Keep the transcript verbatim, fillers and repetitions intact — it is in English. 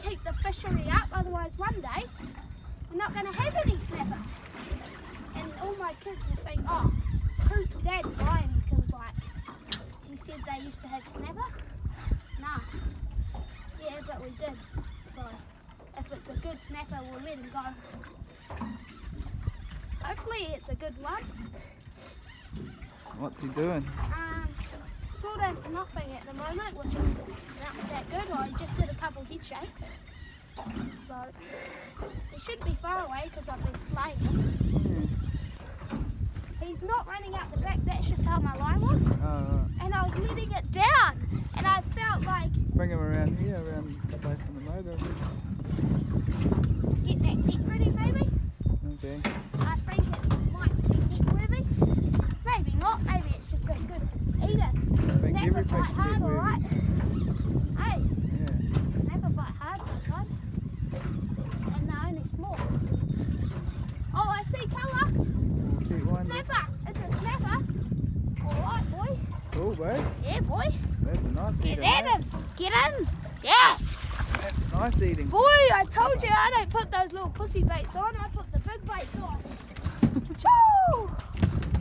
keep the fishery up, otherwise one day we're not going to have any snapper. And all my kids will think, oh, who, Dad's lying because like he said they used to have snapper. Nah. Yeah, but we did. So if it's a good snapper, we'll let him go. Hopefully it's a good one. What's he doing? Um, sort of nothing at the moment, which is not that good. I just did a couple head shakes. So he should be far away because I've been slaying him. Yeah. He's not running out the back, that's just how my line was. Oh, right. And I was letting it down. And I felt like... Bring him around here, around away from the motor. Get that neck ready, maybe? Okay. I think it might be neck worthy. Maybe not, maybe it's just a good eater. I think Snapper everything's bite hard, neck worthy. alright? Hey, Yeah. snapper bite hard sometimes. And they're only small. Oh, I see colour. Keep winding. Snapper, it's a snapper. Alright, boy. Cool, babe. Yeah, boy. That's a nice Get eating. that mate. in. Get in. Yes. That's nice eating. Boy, I told you I don't put those little pussy baits on. I put the big baits on. Choo!